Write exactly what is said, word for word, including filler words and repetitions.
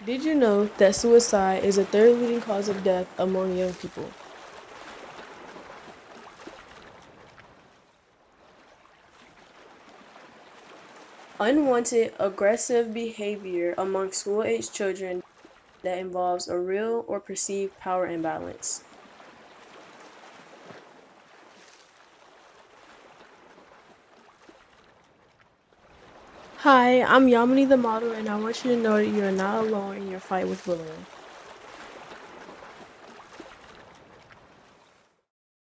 Did you know that suicide is the third leading cause of death among young people? Unwanted aggressive behavior among school-age children that involves a real or perceived power imbalance. Hi, I'm Yamini the model, and I want you to know that you are not alone in your fight with bullying.